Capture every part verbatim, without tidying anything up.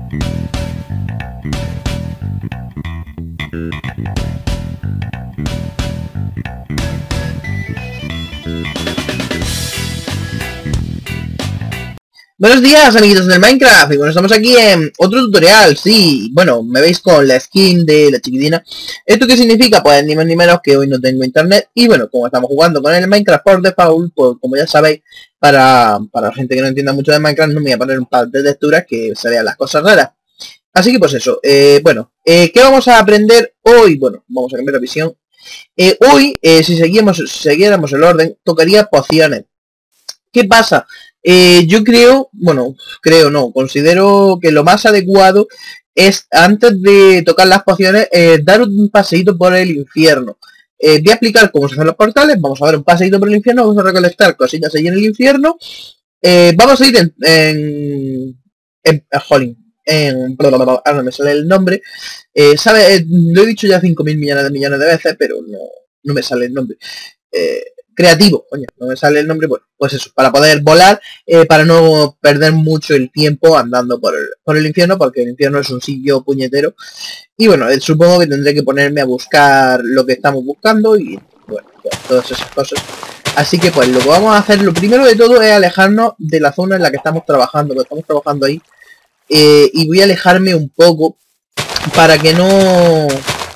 Buenos días, amiguitos del Minecraft, y bueno, estamos aquí en otro tutorial. Sí, bueno, me veis con la skin de la chiquitina. ¿Esto qué significa? Pues ni más ni menos que hoy no tengo internet. Y bueno, como estamos jugando con el Minecraft por default, pues como ya sabéis, para, para la gente que no entienda mucho de Minecraft, no me voy a poner un par de texturas que se vean las cosas raras. Así que pues eso, eh, bueno, eh, ¿qué vamos a aprender hoy? Bueno, vamos a cambiar la visión. Eh, hoy, eh, si seguimos, si siguiéramos el orden, tocaría pociones. ¿Qué pasa? Eh, yo creo, bueno, creo no, considero que lo más adecuado es, antes de tocar las pociones, eh, dar un paseíto por el infierno. Eh, voy a explicar cómo se hacen los portales, vamos a dar un paseíto por el infierno, vamos a recolectar cosillas allí en el infierno. Eh, vamos a ir en... en, en, en jolín, en... ahora no me sale el nombre. Eh, ¿sabe? Eh, lo he dicho ya cinco mil millones de millones de veces, pero no, no me sale el nombre. Eh, creativo, coño, no me sale el nombre, bueno, pues eso, para poder volar, eh, para no perder mucho el tiempo andando por el, por el infierno, porque el infierno es un sitio puñetero, y bueno, eh, supongo que tendré que ponerme a buscar lo que estamos buscando, y bueno, pues, todas esas cosas. Así que pues lo que vamos a hacer, lo primero de todo es alejarnos de la zona en la que estamos trabajando, que estamos trabajando ahí, eh, y voy a alejarme un poco, para que no...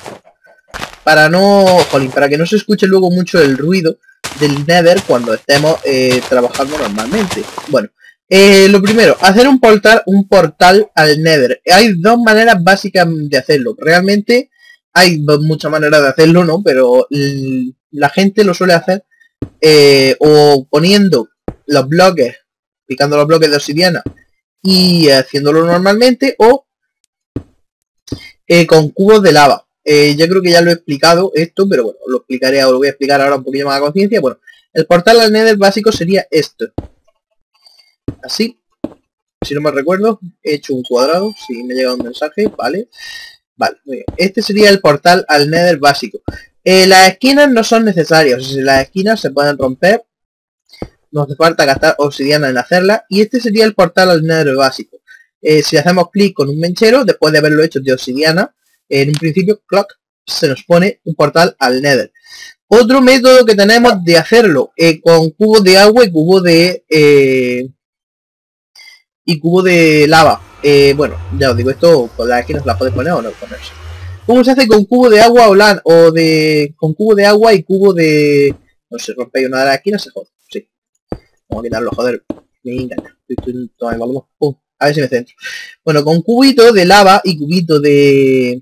para no... jolín, para que no se escuche luego mucho el ruido del Nether cuando estemos eh, trabajando normalmente. Bueno, eh, lo primero, hacer un portal, un portal al Nether. Hay dos maneras básicas de hacerlo. Realmente hay muchas maneras de hacerlo, ¿no? Pero la gente lo suele hacer eh, o poniendo los bloques, picando los bloques de obsidiana y haciéndolo normalmente, o eh, con cubos de lava. Eh, yo creo que ya lo he explicado esto, pero bueno, lo explicaré ahora, lo voy a explicar ahora un poquito más a conciencia. Bueno, el portal al Nether básico sería esto. Así, si no me recuerdo, he hecho un cuadrado, si me llega un mensaje, vale. Vale, muy bien. Este sería el portal al Nether básico. Eh, las esquinas no son necesarias, o sea, las esquinas se pueden romper. No hace falta gastar obsidiana en hacerla. Y este sería el portal al Nether básico. Eh, si hacemos clic con un mechero, después de haberlo hecho de obsidiana, en un principio, clock, se nos pone un portal al Nether. Otro método que tenemos de hacerlo eh, con cubos de agua y cubo de eh, y cubo de lava. Eh, bueno, ya os digo, esto con las esquinas las podéis poner o no ponerse. ¿Cómo se hace con cubo de agua o lan o de con cubo de agua y cubo de... no sé, rompéis una de las esquinas, se jode. Sí. Vamos a quitarlo, joder. Me encanta. A ver si me centro. Bueno, con cubito de lava y cubito de...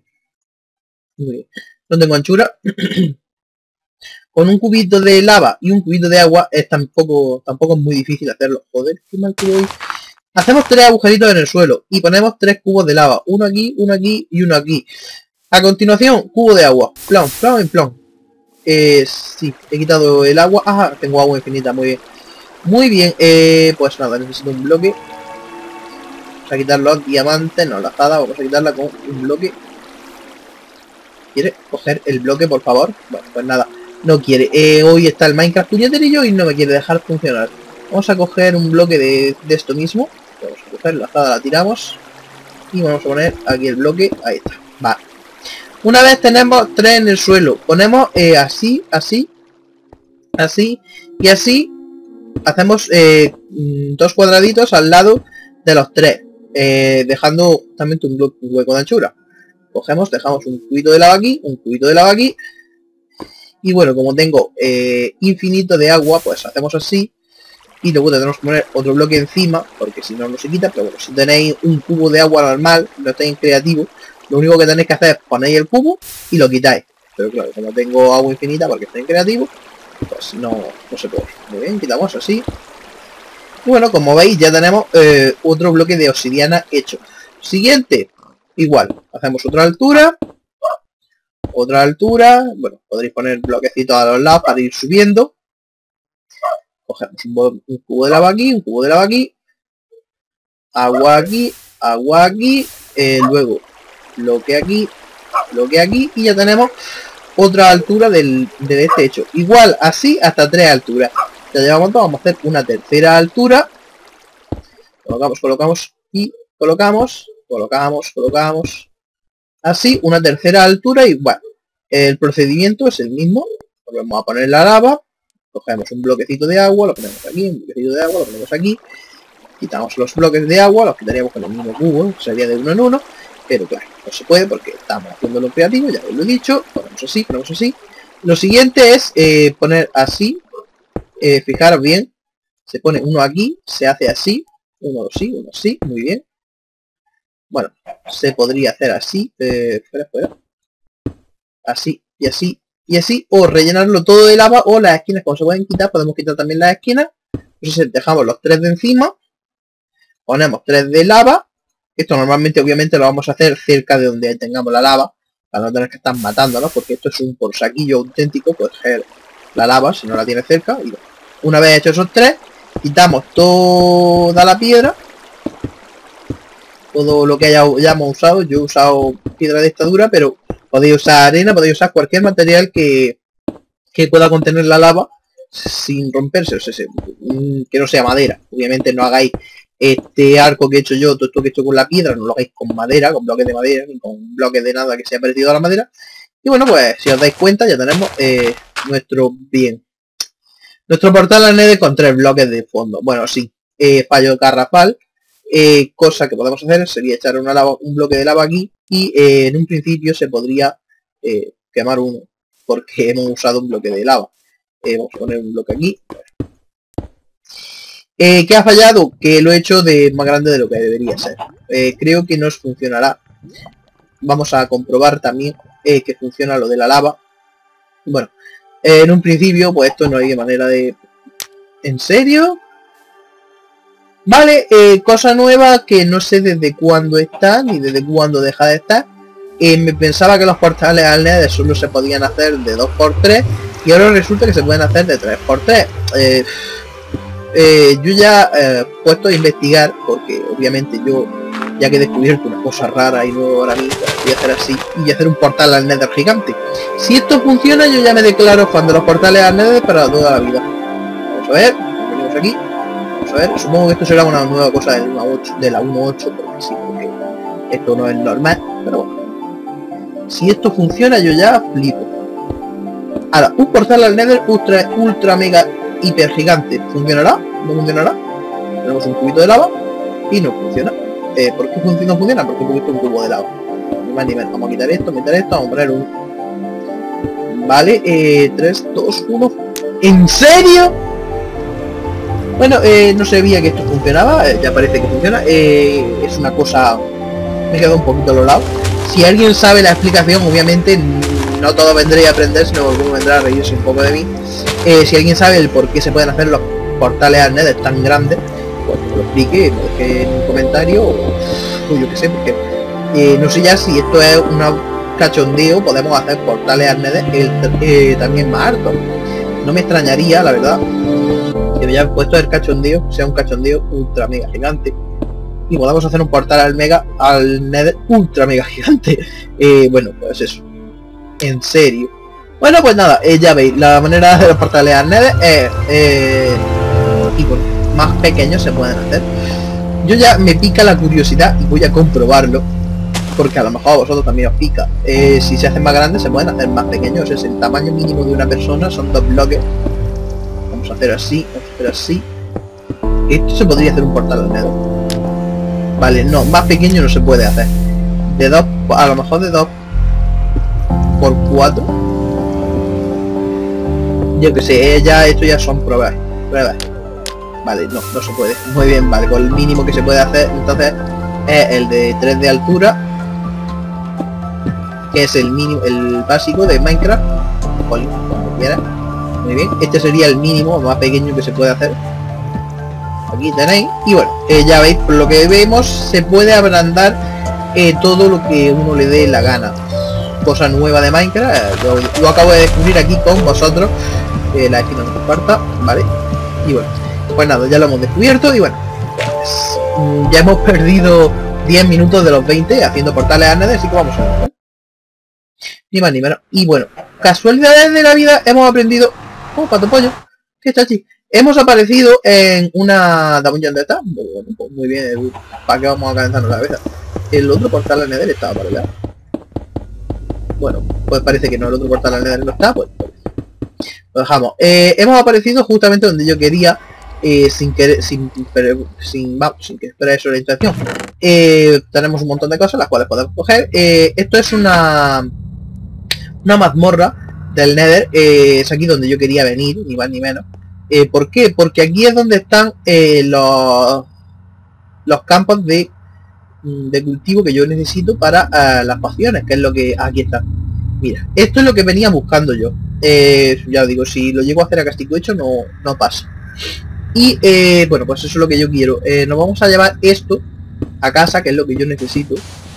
no tengo anchura. Con un cubito de lava y un cubito de agua es tampoco tampoco es muy difícil hacerlo. Joder, qué mal que voy. Hacemos tres agujeritos en el suelo y ponemos tres cubos de lava, uno aquí, uno aquí y uno aquí. A continuación, cubo de agua, plon, plon y plon. Eh, sí, he quitado el agua. Ajá, tengo agua infinita, muy bien. Muy bien, eh, pues nada, necesito un bloque. Vamos a quitar los diamantes, no la azada, vamos a quitarla con un bloque. ¿Quiere coger el bloque, por favor? Bueno, pues nada, no quiere. Eh, hoy está el Minecraft puñeterillo y no me quiere dejar funcionar. Vamos a coger un bloque de, de esto mismo. Vamos a coger la azada, la tiramos. Y vamos a poner aquí el bloque. Ahí está. Va. Una vez tenemos tres en el suelo, ponemos eh, así, así, así y así. Hacemos eh, dos cuadraditos al lado de los tres. Eh, dejando también un, un hueco de anchura. Cogemos, dejamos un cubito de lava aquí, un cubito de lava aquí. Y bueno, como tengo eh, infinito de agua, pues hacemos así. Y luego tenemos que poner otro bloque encima, porque si no, no se quita. Pero bueno, si tenéis un cubo de agua normal, no estáis creativo, lo único que tenéis que hacer es ponéis el cubo y lo quitáis. Pero claro, como tengo agua infinita porque estoy en creativo, pues no, no se puede. Muy bien, quitamos así. Y bueno, como veis, ya tenemos eh, otro bloque de obsidiana hecho. Siguiente. Igual, hacemos otra altura, otra altura, bueno, podréis poner bloquecitos a los lados para ir subiendo. Cogemos un, un cubo de lava aquí, un cubo de lava aquí, agua aquí, agua aquí, eh, luego bloque aquí, bloque aquí, y ya tenemos otra altura del, de este hecho. Igual, así hasta tres alturas. Ya llevamos dos, vamos a hacer una tercera altura. Colocamos, colocamos y colocamos. colocamos, colocamos, así, una tercera altura y bueno, el procedimiento es el mismo. Volvemos a poner la lava, cogemos un bloquecito de agua, lo ponemos aquí, un bloquecito de agua, lo ponemos aquí, quitamos los bloques de agua, los quitaríamos con el mismo cubo, sería de uno en uno, pero claro, no se puede porque estamos haciendo lo creativo, ya os lo he dicho, ponemos así, ponemos así. Lo siguiente es eh, poner así, eh, fijaros bien, se pone uno aquí, se hace así, uno así, uno así, muy bien. Bueno, se podría hacer así, eh, fuera, fuera, así y así y así, o rellenarlo todo de lava, o las esquinas como se pueden quitar, podemos quitar también las esquinas. Entonces dejamos los tres de encima, ponemos tres de lava. Esto normalmente obviamente lo vamos a hacer cerca de donde tengamos la lava, para no tener que estar matándonos, porque esto es un por saquillo auténtico, pues la lava si no la tiene cerca. Y una vez hecho esos tres, quitamos toda la piedra, todo lo que haya, hayamos usado. Yo he usado piedra de esta dura, pero podéis usar arena, podéis usar cualquier material que, que pueda contener la lava sin romperse, o sea, que no sea madera. Obviamente no hagáis este arco que he hecho yo, todo esto que he hecho con la piedra, no lo hagáis con madera, con bloques de madera, ni con bloques de nada que sea parecido a la madera. Y bueno, pues si os dais cuenta ya tenemos eh, nuestro bien. Nuestro portal al Nether con tres bloques de fondo. Bueno, sí, eh, fallo garrafal. Eh, cosa que podemos hacer sería echar una lava, un bloque de lava aquí y eh, en un principio se podría eh, quemar uno porque hemos usado un bloque de lava. Eh, vamos a poner un bloque aquí. Eh, ¿Qué ha fallado? Que lo he hecho de más grande de lo que debería ser. Eh, creo que nos funcionará. Vamos a comprobar también eh, que funciona lo de la lava. Bueno, eh, en un principio pues esto no hay manera de... ¿En serio? Vale, eh, cosa nueva que no sé desde cuándo está ni desde cuándo deja de estar. Eh, me pensaba que los portales al Nether solo se podían hacer de dos por tres y ahora resulta que se pueden hacer de tres por tres. Eh, eh, yo ya he eh, puesto a investigar porque obviamente yo ya que he descubierto una cosa rara y nueva ahora mismo, voy a hacer así y voy a hacer un portal al Nether gigante. Si esto funciona yo ya me declaro fan de los portales al Nether para toda la vida. Vamos a ver, venimos aquí. A ver, supongo que esto será una nueva cosa de la uno punto ocho, porque sí, porque esto no es normal, pero bueno. Si esto funciona yo ya flipo. Ahora, un portal al Nether ultra, ultra mega hiper gigante. ¿Funcionará? ¿No funcionará? Tenemos un cubito de lava y no funciona. Eh, ¿Por qué fun no funciona? Porque he puesto un cubo de lava. Ni más ni menos. Vamos a quitar esto, meter esto, vamos a poner un... Vale, eh, tres, dos, uno. ¿En serio? Bueno, eh, no sabía que esto funcionaba, eh, ya parece que funciona, eh, es una cosa, me he quedado un poquito a los lados. Si alguien sabe la explicación, obviamente no todo vendré a aprender, sino alguno vendrá a reírse un poco de mí. Eh, si alguien sabe el por qué se pueden hacer los portales al Nether tan grandes, pues que lo explique, me deje en un comentario, o, o yo qué sé, porque eh, no sé ya si esto es una cachondeo, podemos hacer portales al Nether el, eh, también más alto. No me extrañaría, la verdad, que me hayan puesto el cachondeo, sea un cachondeo ultra mega gigante y podamos hacer un portal al mega al Nether ultra mega gigante. Eh, bueno, pues eso, en serio. Bueno, pues nada, eh, ya veis, la manera de los portales al Nether es eh, y bueno, más pequeños se pueden hacer. Yo ya me pica la curiosidad y voy a comprobarlo, porque a lo mejor a vosotros también os pica. Eh, si se hacen más grandes se pueden hacer más pequeños, es el tamaño mínimo de una persona, son dos bloques. Vamos a hacer así, vamos a hacer así. Esto se podría hacer un portal al Nether. Vale, no, más pequeño no se puede hacer. De dos, a lo mejor de dos por cuatro. Yo que sé, eh, ya esto ya son pruebas. Pruebas. Vale, no, no se puede. Muy bien, vale, con el mínimo que se puede hacer, entonces es el de tres de altura, que es el mínimo, el básico de Minecraft. Jolín, como quieras. Muy bien, este sería el mínimo más pequeño que se puede hacer. Aquí tenéis, y bueno, eh, ya veis, por lo que vemos se puede agrandar eh, todo lo que uno le dé la gana. Cosa nueva de Minecraft, lo, lo acabo de descubrir aquí con vosotros. Eh, la esquina no comparta, vale. Y bueno, pues nada, ya lo hemos descubierto y bueno, pues, ya hemos perdido diez minutos de los veinte haciendo portales a Nether, así que vamos a ver, ¿eh? Ni más ni menos. Y bueno, casualidades de la vida, hemos aprendido... Oh, pato pollo, qué chachi. Hemos aparecido en una dungeon de esta. Muy, bueno, pues muy bien, ¿para qué vamos a calentarnos la cabeza? el otro portal al Nether estaba por allá. Bueno, pues parece que no, el otro portal al Nether no está, pues, pues lo dejamos. Eh, hemos aparecido justamente donde yo quería, eh, sin querer, sin, pero, sin, vamos, sin que esperar su orientación. Eh, tenemos un montón de cosas las cuales podemos coger. Eh, esto es una una mazmorra del Nether, eh, es aquí donde yo quería venir, ni más ni menos. Eh, ¿Por qué? Porque aquí es donde están eh, los los campos de de cultivo que yo necesito para uh, las pociones, que es lo que aquí está. Mira, esto es lo que venía buscando yo. Eh, ya os digo, si lo llego a hacer a castigo hecho no, no pasa. Y eh, bueno, pues eso es lo que yo quiero. Eh, nos vamos a llevar esto a casa, que es lo que yo necesito.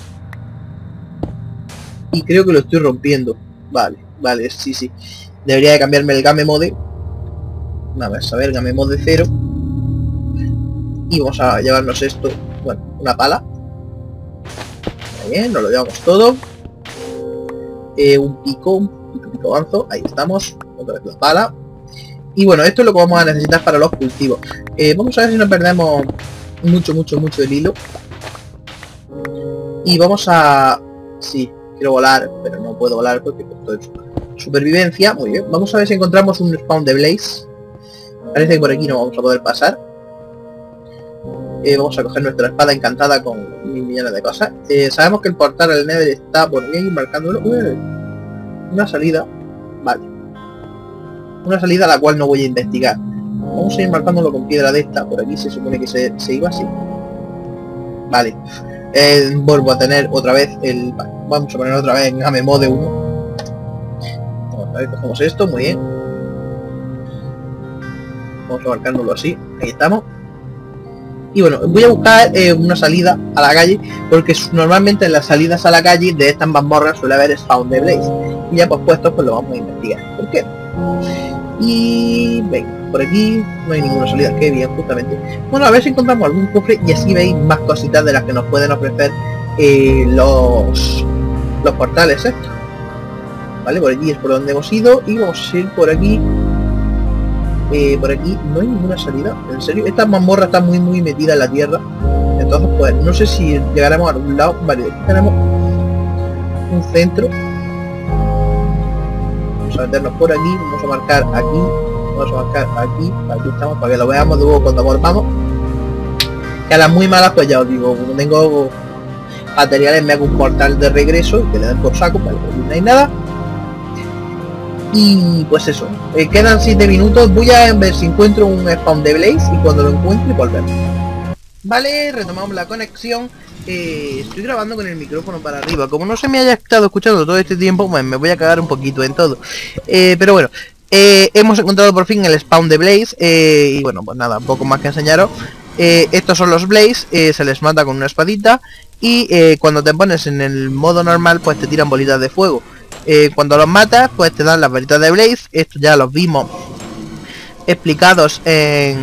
Y creo que lo estoy rompiendo. Vale, vale, sí, sí. Debería de cambiarme el game mode. Vamos a ver, game mode cero. Y vamos a llevarnos esto. Bueno, una pala. Bien, nos lo llevamos todo. Eh, un pico, un pico, pico avanzo, ahí estamos, otra vez la pala. Y bueno, esto es lo que vamos a necesitar para los cultivos. Eh, vamos a ver si no perdemos mucho, mucho, mucho el hilo. Y vamos a... Sí, quiero volar, pero no puedo volar porque estoy en supervivencia. Muy bien, vamos a ver si encontramos un spawn de Blaze. Parece que por aquí no vamos a poder pasar. Eh, vamos a coger nuestra espada encantada con mil millones de cosas. Eh, sabemos que el portal al Nether está por aquí marcándolo. Uy, una salida. Vale. Una salida a la cual no voy a investigar. Vamos a ir marcándolo con piedra de esta. Por aquí se supone que se, se iba así. Vale. Eh, vuelvo a tener otra vez el... Vamos a poner otra vez en game mode uno. Vamos a ver, cogemos esto. Muy bien. Vamos a marcándolo así. Ahí estamos. Y bueno, voy a buscar eh, una salida a la calle, porque normalmente en las salidas a la calle de estas mazmorras suele haber spawn de Blaze. Y ya pues puestos, pues lo vamos a investigar. ¿Por qué? Y venga, por aquí no hay ninguna salida, que bien, justamente. Bueno, a ver si encontramos algún cofre y así veis más cositas de las que nos pueden ofrecer eh, los, los portales estos. Vale, por aquí es por donde hemos ido y vamos a ir por aquí. Eh, por aquí no hay ninguna salida, en serio, esta mazmorra está muy muy metida en la tierra, entonces pues no sé si llegaremos a algún lado. Vale, aquí tenemos un centro, vamos a meternos por aquí, vamos a marcar aquí, vamos a marcar aquí, aquí estamos para que lo veamos luego cuando volvamos, que a las muy malas pues ya os digo, como tengo materiales me hago un portal de regreso y que le den por saco, vale, aquí no hay nada. Y pues eso, eh, quedan siete minutos, voy a ver si encuentro un spawn de Blaze y cuando lo encuentre volvemos. Vale, retomamos la conexión. eh, Estoy grabando con el micrófono para arriba. Como no se me haya estado escuchando todo este tiempo, pues me voy a cagar un poquito en todo. eh, Pero bueno, eh, hemos encontrado por fin el spawn de Blaze. eh, Y bueno, pues nada, poco más que enseñaros. eh, Estos son los Blaze, eh, se les mata con una espadita. Y eh, cuando te pones en el modo normal, pues te tiran bolitas de fuego. Eh, cuando los matas pues te dan las varitas de Blaze. Esto ya los vimos explicados en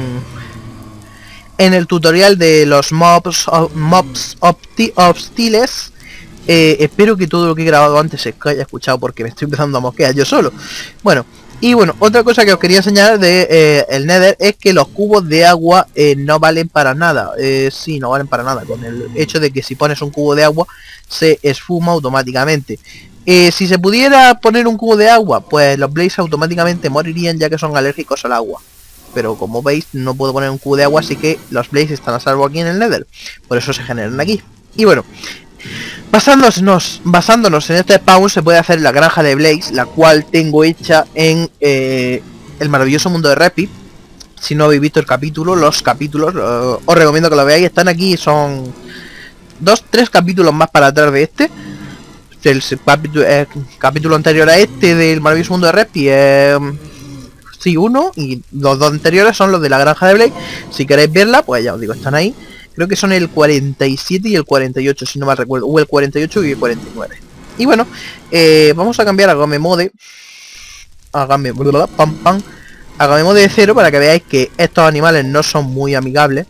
en el tutorial de los mobs mobs hostiles. eh, espero que todo lo que he grabado antes se haya escuchado, porque me estoy empezando a mosquear yo solo. Bueno, y bueno, otra cosa que os quería enseñar de eh, el Nether es que los cubos de agua eh, no valen para nada. eh, sí, no valen para nada, con el hecho de que si pones un cubo de agua se esfuma automáticamente. Eh, si se pudiera poner un cubo de agua, pues los Blaze automáticamente morirían, ya que son alérgicos al agua. Pero como veis, no puedo poner un cubo de agua, así que los Blaze están a salvo aquí en el Nether. Por eso se generan aquí. Y bueno, basándonos, basándonos en este spawn, se puede hacer la granja de Blaze, la cual tengo hecha en eh, el maravilloso mundo de Repi. Si no habéis visto el capítulo, los capítulos, uh, os recomiendo que lo veáis. Están aquí, son dos, tres capítulos más para atrás de este. El capítulo, eh, capítulo anterior a este del maravilloso mundo de Repi, eh, sí, uno, y los dos anteriores son los de la granja de Blaze. Si queréis verla, pues ya os digo, están ahí. Creo que son el cuarenta y siete y el cuarenta y ocho, si no mal recuerdo, o el cuarenta y ocho y el cuarenta y nueve. Y bueno, eh, vamos a cambiar a game mode, a game, pam, pam, a game mode de cero, para que veáis que estos animales no son muy amigables.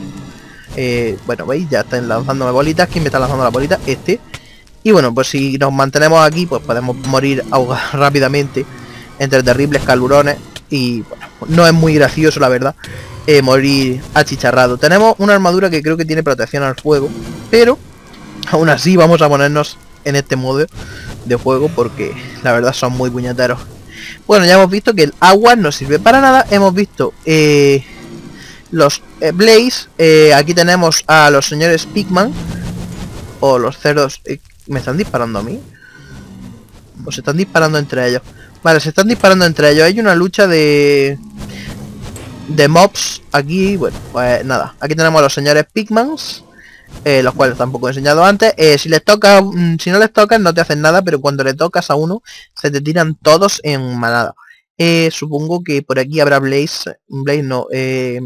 eh, Bueno, veis, ya están lanzándome bolitas. ¿Quién me está lanzando la bolita? Este. Y bueno, pues si nos mantenemos aquí, pues podemos morir ahogados rápidamente entre terribles calurones. Y bueno, no es muy gracioso, la verdad, eh, morir achicharrado. Tenemos una armadura que creo que tiene protección al fuego, pero Aún así vamos a ponernos en este modo de juego porque la verdad son muy puñeteros. Bueno, ya hemos visto que el agua no sirve para nada. Hemos visto eh, los eh, Blaze. Eh, aquí tenemos a los señores Pigman. O los cerdos. Eh, ¿Me están disparando a mí? O se están disparando entre ellos. Vale, se están disparando entre ellos. Hay una lucha de... De mobs aquí. Bueno, pues nada. Aquí tenemos a los señores Pigmans. Eh, los cuales tampoco he enseñado antes. Eh, si les toca, mm, si no les tocas no te hacen nada, pero cuando le tocas a uno se te tiran todos en manada. Eh, supongo que por aquí habrá Blaze. Blaze no. Eh...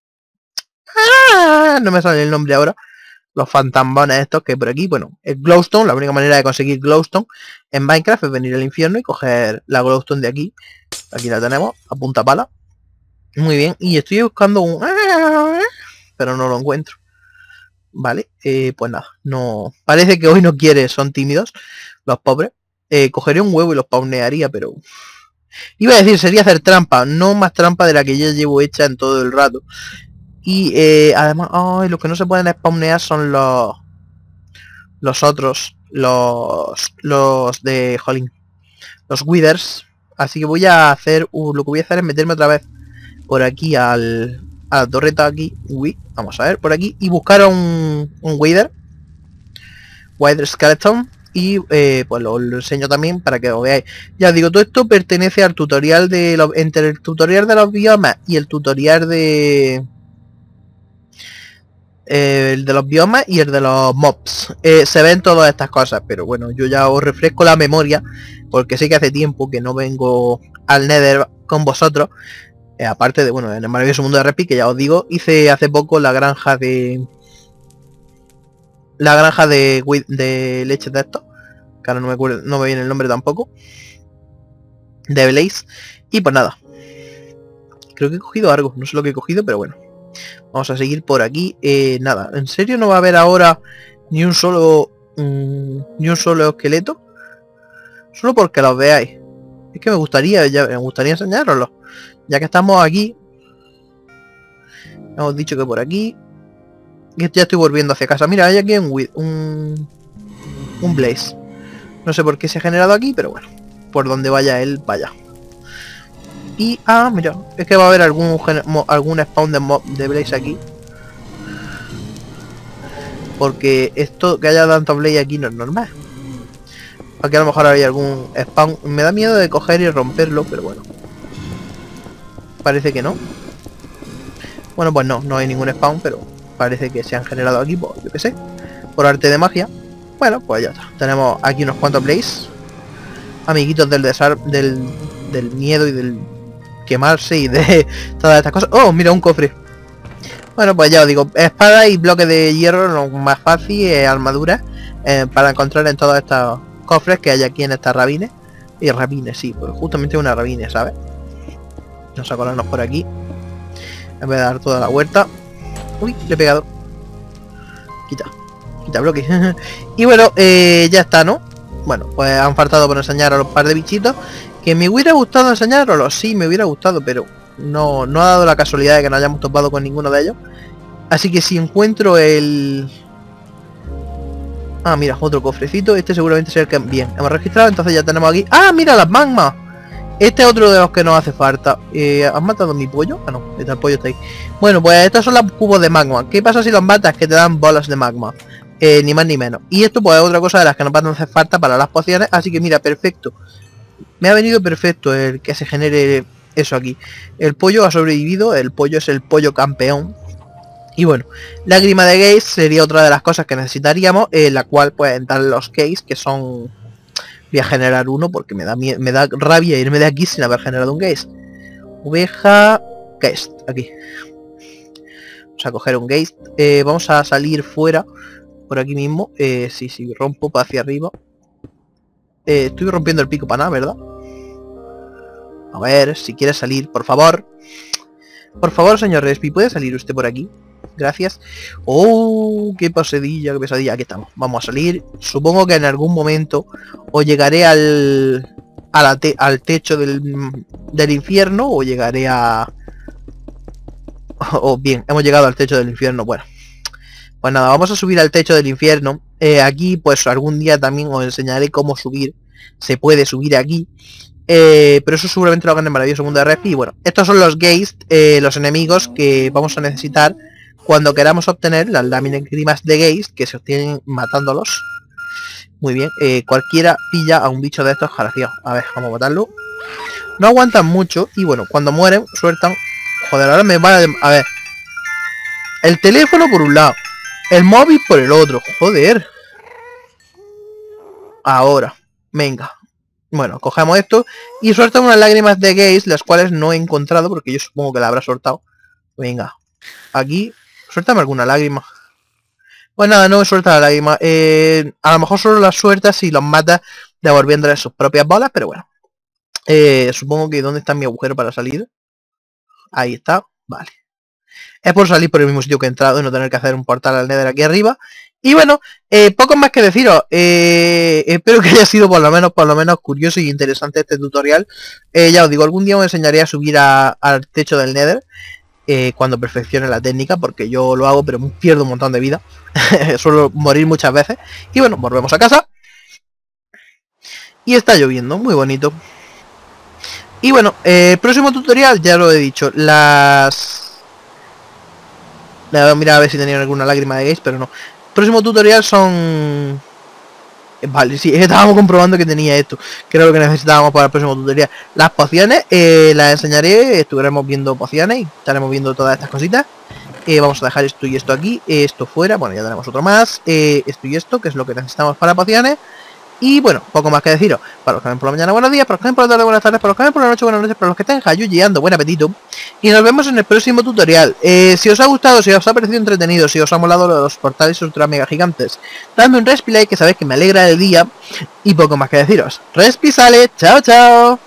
¡Ah! No me sale el nombre ahora. Los fantasmones estos que por aquí, bueno, el glowstone, la única manera de conseguir glowstone en Minecraft es venir al infierno y coger la glowstone de aquí. Aquí la tenemos, a punta pala. Muy bien, y estoy buscando un... pero no lo encuentro. Vale, eh, pues nada, no... Parece que hoy no quiere, son tímidos, los pobres. Eh, cogería un huevo y los spawnearía, pero... Iba a decir, sería hacer trampa, no más trampa de la que yo llevo hecha en todo el rato. Y eh, además, oh, los que no se pueden spawnear son los... Los otros, los... Los de... Jolín. Los withers. Así que voy a hacer... Uh, lo que voy a hacer es meterme otra vez por aquí al... A la torreta aquí. Uy, vamos a ver, por aquí. Y buscar a un... Un wither. Wither skeleton. Y eh, pues lo, lo enseño también para que lo veáis. Ya os digo, todo esto pertenece al tutorial de... Lo, entre el tutorial de los biomas y el tutorial de... Eh, el de los biomas y el de los mobs. Eh, se ven todas estas cosas, pero bueno, yo ya os refresco la memoria, porque sé que hace tiempo que no vengo al Nether con vosotros. Eh, aparte de, bueno, en el maravilloso mundo de Repi, que ya os digo, hice hace poco la granja de... La granja de, de leche de esto, que ahora no me acuerdo, no me viene el nombre tampoco. De Blaze. Y pues nada. Creo que he cogido algo, no sé lo que he cogido, pero bueno. Vamos a seguir por aquí. Eh, nada, ¿en serio no va a haber ahora ni un solo... Mmm, ni un solo esqueleto? Solo porque los veáis. Es que me gustaría, ya, me gustaría enseñároslo. Ya que estamos aquí. Hemos dicho que por aquí. Y ya estoy volviendo hacia casa. Mira, hay aquí un, un... Un Blaze. No sé por qué se ha generado aquí, pero bueno. Por donde vaya él, vaya. Y, ah, mira, es que va a haber algún algún spawn de, mob, de Blaze aquí. Porque esto, que haya tanto Blaze aquí no es normal. Aquí a lo mejor hay algún spawn. Me da miedo de coger y romperlo, pero bueno. Parece que no. Bueno, pues no, no hay ningún spawn, pero parece que se han generado aquí, pues yo qué sé. Por arte de magia. Bueno, pues ya está. Tenemos aquí unos cuantos Blaze. Amiguitos del desar del, del miedo y del quemarse y de todas estas cosas. Oh, mira, un cofre. Bueno, pues ya os digo, espada y bloque de hierro lo más fácil, eh, armadura, eh, para encontrar en todos estos cofres que hay aquí en estas rabines. Y rabines, sí, pues justamente una rabine, ¿sabes? Vamos a colarnos por aquí. En vez de dar toda la vuelta. Uy, le he pegado. Quita, quita bloque. Y bueno, eh, ya está, ¿no? Bueno, pues han faltado por enseñar a los par de bichitos. Que me hubiera gustado enseñaroslos, sí, me hubiera gustado, pero no, no ha dado la casualidad de que no hayamos topado con ninguno de ellos. Así que si encuentro el... Ah, mira, otro cofrecito. Este seguramente será el que... Bien, hemos registrado, entonces ya tenemos aquí... ¡Ah, mira, las magmas! Este es otro de los que nos hace falta. Eh, ¿Has matado mi pollo? Ah, no, el pollo está ahí. Bueno, pues estos son los cubos de magma. ¿Qué pasa si los matas? Que te dan bolas de magma. Eh, ni más ni menos. Y esto pues es otra cosa de las que nos van a hacer falta para las pociones. Así que mira, perfecto. Me ha venido perfecto el que se genere eso aquí. El pollo ha sobrevivido. El pollo es el pollo campeón. Y bueno, lágrima de Gaze sería otra de las cosas que necesitaríamos. En la cual pues entrar los Gaze, que son... Voy a generar uno porque me da me da rabia irme de aquí sin haber generado un Gaze. Oveja... Gaze, aquí. Vamos a coger un Gaze. Eh, vamos a salir fuera. Por aquí mismo. Eh, sí, sí, rompo para hacia arriba. Eh, estoy rompiendo el pico para nada, ¿verdad? A ver, si quiere salir, por favor. Por favor, señor Respi, ¿puede salir usted por aquí? Gracias. Oh, qué pesadilla, qué pesadilla. Aquí estamos. Vamos a salir. Supongo que en algún momento o llegaré al a la te al techo del, del infierno o llegaré a... O oh, bien, hemos llegado al techo del infierno. Bueno, pues nada, vamos a subir al techo del infierno. Eh, aquí pues algún día también os enseñaré cómo subir. Se puede subir aquí. Eh, pero eso seguramente lo hagan en el maravilloso mundo de Respi. Y bueno, estos son los Geist, eh, los enemigos que vamos a necesitar cuando queramos obtener las láminas de Geist, que se obtienen matándolos. Muy bien, eh, cualquiera pilla a un bicho de estos jaracios. A ver, vamos a matarlo. No aguantan mucho y bueno, cuando mueren sueltan. Joder, ahora me van a... A ver. El teléfono por un lado, el móvil por el otro. Joder. Ahora, venga. Bueno, cogemos esto y sueltan unas lágrimas de Geist, las cuales no he encontrado porque yo supongo que la habrá soltado. Venga, aquí, suéltame alguna lágrima. Pues nada, no me suelta la lágrima. Eh, a lo mejor solo las sueltas si los matas devolviéndole sus propias bolas, pero bueno. Eh, supongo que ¿dónde está mi agujero para salir? Ahí está, vale. Es por salir por el mismo sitio que he entrado y no tener que hacer un portal al Nether aquí arriba. Y bueno, eh, poco más que deciros. Eh, espero que haya sido por lo menos por lo menos curioso y interesante este tutorial. Eh, ya os digo, algún día os enseñaré a subir a, al techo del Nether. Eh, cuando perfeccione la técnica, porque yo lo hago pero pierdo un montón de vida. Suelo morir muchas veces. Y bueno, volvemos a casa. Y está lloviendo, muy bonito. Y bueno, eh, próximo tutorial, ya lo he dicho, las... Le voy a mirar a ver si tenían alguna lágrima de Geist, pero no. Próximo tutorial son... Vale, sí, estábamos comprobando que tenía esto, que era lo que necesitábamos para el próximo tutorial. Las pociones, eh, las enseñaré, estuviéramos viendo pociones y estaremos viendo todas estas cositas. Eh, vamos a dejar esto y esto aquí, esto fuera, bueno, ya tenemos otro más, eh, esto y esto, que es lo que necesitamos para pociones. Y bueno, poco más que deciros. Para los que ven por la mañana, buenos días. Para los que ven por la tarde, buenas tardes. Para los que ven por la noche, buenas noches. Para los que estén jayuyeando, buen apetito. Y nos vemos en el próximo tutorial. Eh, si os ha gustado, si os ha parecido entretenido, si os ha molado los portales ultra mega gigantes, dadme un respi like, que sabéis que me alegra el día. Y poco más que deciros. Respi sale. Chao, chao.